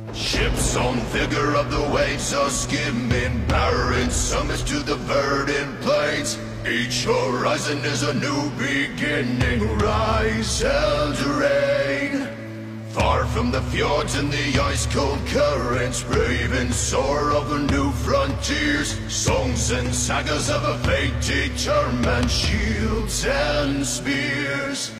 Ships on vigor of the waves are skimming, barren summits to the verdant plains. Each horizon is a new beginning, rise Eldraine. Far from the fjords and the ice-cold currents, brave and soar over new frontiers. Songs and sagas of a fate determined, shields and spears.